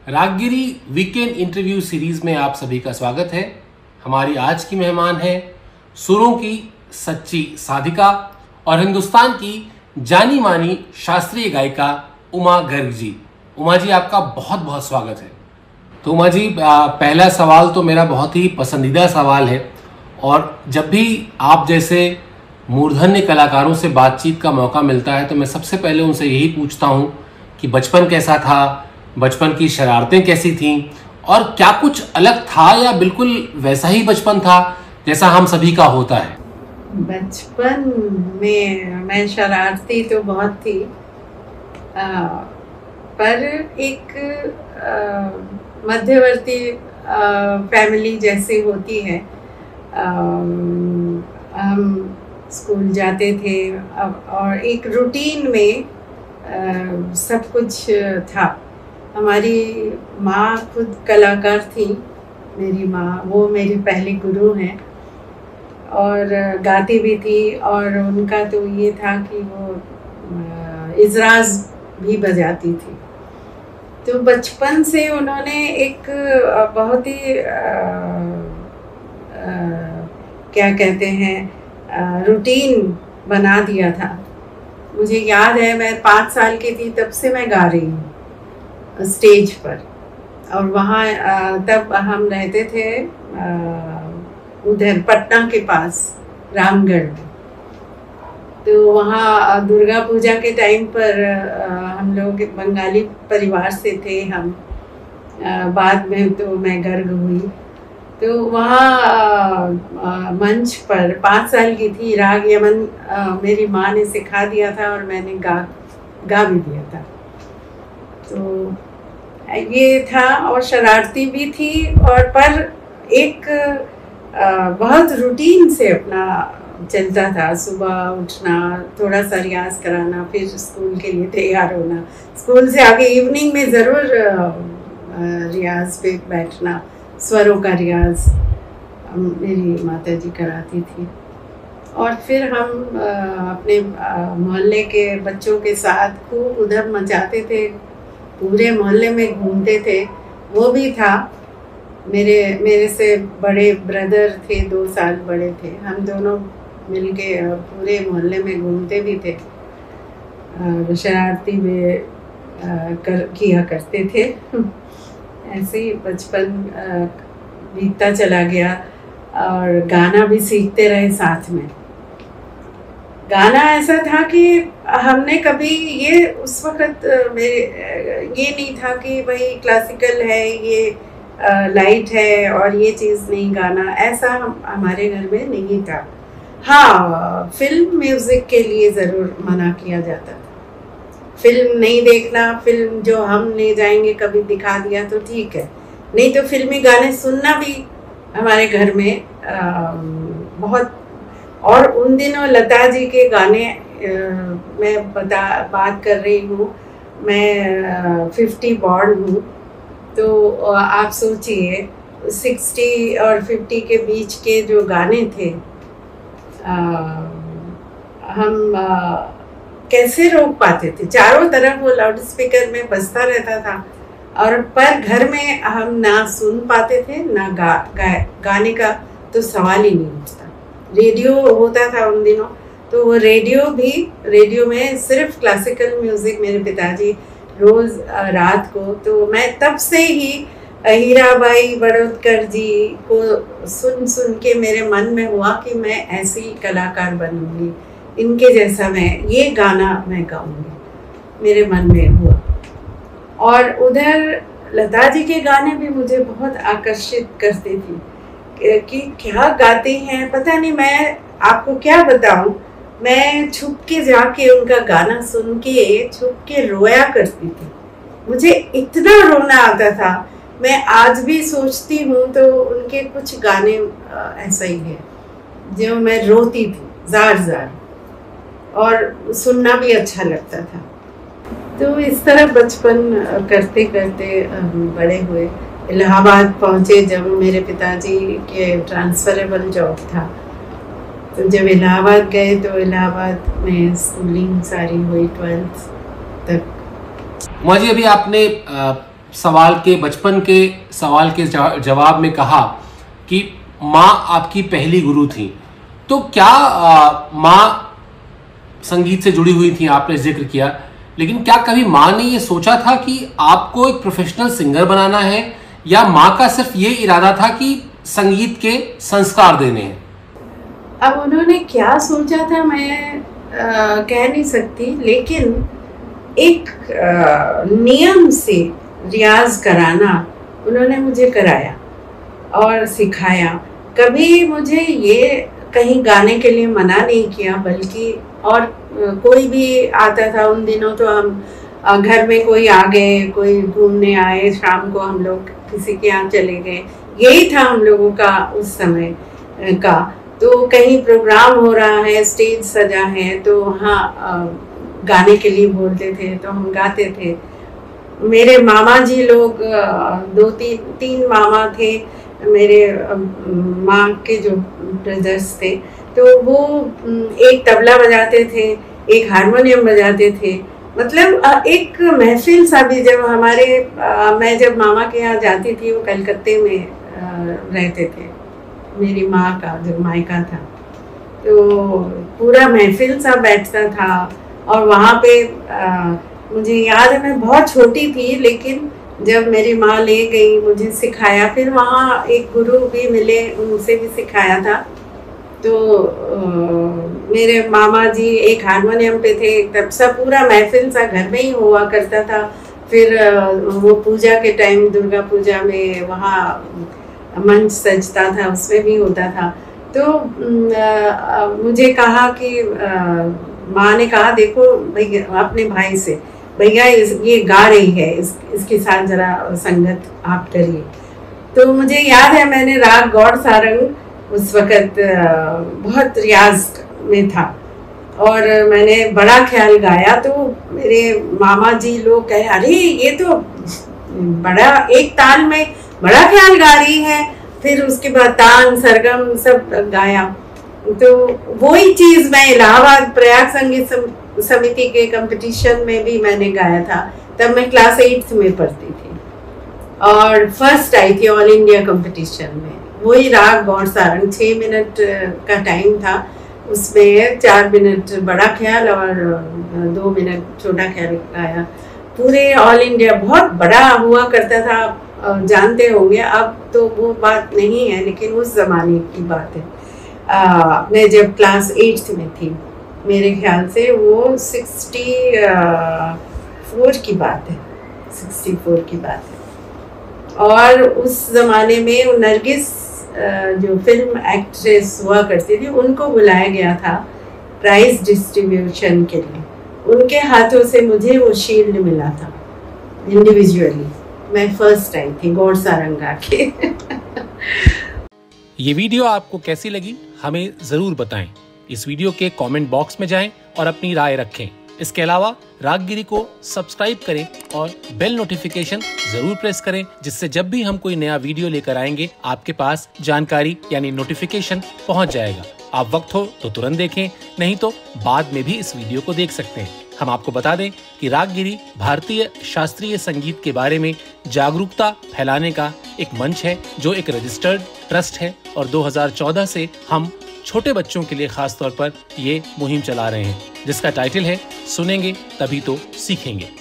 Raaggiri weekend interview series में आप सभी का स्वागत है। हमारी आज की मेहमान है सुरों की सच्ची साधिका और हिंदुस्तान की जानी मानी शास्त्रीय गायिका उमा गर्ग जी। उमा जी, आपका बहुत बहुत स्वागत है। तो उमा जी, पहला सवाल तो मेरा बहुत ही पसंदीदा सवाल है और जब भी आप जैसे मूर्धन्य कलाकारों से बातचीत का मौका मिलता है तो मैं सबसे पहले उनसे यही पूछता हूँ कि बचपन कैसा था, बचपन की शरारतें कैसी थीं और क्या कुछ अलग था या बिल्कुल वैसा ही बचपन था जैसा हम सभी का होता है। बचपन में मैं शरारती तो बहुत थी, पर एक मध्यवर्ती फैमिली जैसी होती है। हम स्कूल जाते थे और एक रूटीन में सब कुछ था। हमारी माँ खुद कलाकार थी। मेरी माँ, वो मेरी पहली गुरु हैं और गाती भी थी और उनका तो ये था कि वो इजराज भी बजाती थी। तो बचपन से उन्होंने एक बहुत ही क्या कहते हैं रूटीन बना दिया था। मुझे याद है, मैं 5 साल की थी तब से मैं गा रही हूँ स्टेज पर। और वहाँ तब हम रहते थे उधर पटना के पास रामगढ़ में। तो वहाँ दुर्गा पूजा के टाइम पर हम लोग बंगाली परिवार से थे हम। बाद में तो मैं गर्ग हुई। तो वहाँ मंच पर 5 साल की थी, राग यमन मेरी माँ ने सिखा दिया था और मैंने गा भी दिया था। तो ये था और शरारती भी थी और पर एक बहुत रूटीन से अपना चलता था। सुबह उठना, थोड़ा सा रियाज कराना, फिर स्कूल के लिए तैयार होना, स्कूल से आगे इवनिंग में ज़रूर रियाज पे बैठना। स्वरों का रियाज मेरी माता जी कराती थी। और फिर हम अपने मोहल्ले के बच्चों के साथ खूब उधम मचाते थे, पूरे मोहल्ले में घूमते थे। वो भी था, मेरे से बड़े ब्रदर थे, 2 साल बड़े थे। हम दोनों मिलके पूरे मोहल्ले में घूमते भी थे, शरारती में किया करते थे। ऐसे ही बचपन बीतता चला गया और गाना भी सीखते रहे साथ में। गाना ऐसा था कि हमने कभी ये उस वक़्त ये नहीं था कि भाई क्लासिकल है, ये लाइट है और ये चीज़ नहीं गाना, ऐसा हमारे घर में नहीं था। हाँ, फिल्म म्यूज़िक के लिए ज़रूर मना किया जाता था। फिल्म नहीं देखना, फिल्म जो हम ले जाएंगे कभी दिखा दिया तो ठीक है, नहीं तो फिल्मी गाने सुनना भी हमारे घर में बहुत। और उन दिनों लता जी के गाने, मैं बात कर रही हूँ, मैं 50 बॉर्न हूँ, तो आप सोचिए 60 और 50 के बीच के जो गाने थे, हम कैसे रोक पाते थे। चारों तरफ वो लाउड स्पीकर में बजता रहता था और पर घर में हम ना सुन पाते थे ना गाने का तो सवाल ही नहीं उठता। रेडियो होता था उन दिनों, तो वो रेडियो में सिर्फ क्लासिकल म्यूज़िक मेरे पिताजी रोज़ रात को, तो मैं तब से ही हीराबाई बड़ौदकर जी को सुन के मेरे मन में हुआ कि मैं ऐसी कलाकार बनूंगी, इनके जैसा ये गाना मैं गाऊंगी, मेरे मन में हुआ। और उधर लता जी के गाने भी मुझे बहुत आकर्षित करते थे कि क्या गाते हैं, पता नहीं, मैं आपको क्या बताऊं। मैं छुप के जाके उनका गाना सुन के छुप के रोया करती थी। मुझे इतना रोना आता था। मैं आज भी सोचती हूँ तो उनके कुछ गाने ऐसा ही है जो मैं रोती थी जार और सुनना भी अच्छा लगता था। तो इस तरह बचपन करते करते बड़े हुए। इलाहाबाद पहुँचे जब मेरे पिताजी के ट्रांसफरेबल जॉब था, तो जब इलाहाबाद गए तो इलाहाबाद में स्कूलिंग सारी हुई 12th तक। उमा जी, अभी आपने सवाल के बचपन के सवाल के जवाब में कहा कि माँ आपकी पहली गुरु थी, तो क्या माँ संगीत से जुड़ी हुई थी, आपने जिक्र किया, लेकिन क्या कभी माँ ने ये सोचा था कि आपको एक प्रोफेशनल सिंगर बनाना है, या माँ का सिर्फ ये इरादा था कि संगीत के संस्कार देने हैं? अब उन्होंने क्या सोचा था मैं कह नहीं सकती, लेकिन एक नियम से रियाज कराना उन्होंने मुझे कराया और सिखाया। कभी मुझे ये कहीं गाने के लिए मना नहीं किया, बल्कि और कोई भी आता था उन दिनों, तो हम घर में कोई आ गए, कोई घूमने आए, शाम को हम लोग किसी के यहाँ चले गए, यही था हम लोगों का उस समय का। तो कहीं प्रोग्राम हो रहा है, स्टेज सजा है, तो वहाँ गाने के लिए बोलते थे तो हम गाते थे। मेरे मामा जी लोग तीन मामा थे मेरे, माँ के जो ब्रदर्स थे, तो वो एक तबला बजाते थे, एक हारमोनियम बजाते थे। मतलब एक महफिल सा भी, जब मैं जब मामा के यहाँ जाती थी, वो कलकत्ते में रहते थे, मेरी माँ का जो मायका था, तो पूरा महफिल सा बैठता था। और वहाँ पे मुझे याद है, मैं बहुत छोटी थी, लेकिन जब मेरी माँ ले गई, मुझे सिखाया, फिर वहाँ एक गुरु भी मिले, उनसे भी सिखाया था। तो मेरे मामा जी एक हारमोनियम पे थे, तब सब पूरा महफिल सा घर में ही हुआ करता था। फिर वो पूजा के टाइम, दुर्गा पूजा में वहाँ मंच सजता था, उसमें भी होता था। तो मुझे कहा कि माँ ने कहा, देखो भैया, अपने भाई से, भैया ये गा रही है, इसके साथ जरा संगत आप करिए। तो मुझे याद है, मैंने राग गौड़ सारंग उस वक़्त बहुत रियाज में था और मैंने बड़ा ख्याल गाया। तो मेरे मामा जी लोग कहे, अरे ये तो बड़ा एक ताल में बड़ा ख्याल गा रही है। फिर उसके बाद तान सरगम सब गाया। तो वही चीज़ मैं इलाहाबाद प्रयाग संगीत समिति के कंपटीशन में भी मैंने गाया था। तब मैं क्लास 8th में पढ़ती थी और फर्स्ट आई थी ऑल इंडिया कंपटीशन में। वही राग गौड़ सारंग 6 मिनट का टाइम था, उसमें 4 मिनट बड़ा ख्याल और 2 मिनट छोटा ख्याल गाया। पूरे ऑल इंडिया बहुत बड़ा हुआ करता था, आप जानते होंगे, अब तो वो बात नहीं है, लेकिन उस ज़माने की बात है। मैं जब क्लास 8th में थी, मेरे ख्याल से वो 64 की बात है, 64 की बात है। और उस ज़माने में नरगिस जो फिल्म एक्ट्रेस हुआ करती थी, उनको बुलाया गया था प्राइज डिस्ट्रीब्यूशन के लिए। उनके हाथों से मुझे वो शील्ड मिला था इंडिविजुअली। मैं फर्स्ट आई थी गौड़ सारंग गा के। ये वीडियो आपको कैसी लगी हमें ज़रूर बताएं। इस वीडियो के कमेंट बॉक्स में जाएं और अपनी राय रखें। इसके अलावा रागगिरी को सब्सक्राइब करें और बेल नोटिफिकेशन जरूर प्रेस करें, जिससे जब भी हम कोई नया वीडियो लेकर आएंगे आपके पास जानकारी यानी नोटिफिकेशन पहुंच जाएगा। आप वक्त हो तो तुरंत देखें, नहीं तो बाद में भी इस वीडियो को देख सकते हैं। हम आपको बता दें कि रागगिरी भारतीय शास्त्रीय संगीत के बारे में जागरूकता फैलाने का एक मंच है, जो एक रजिस्टर्ड ट्रस्ट है, और 2014 से हम छोटे बच्चों के लिए खास तौर पर ये मुहिम चला रहे हैं, जिसका टाइटल है सुनेंगे तभी तो सीखेंगे।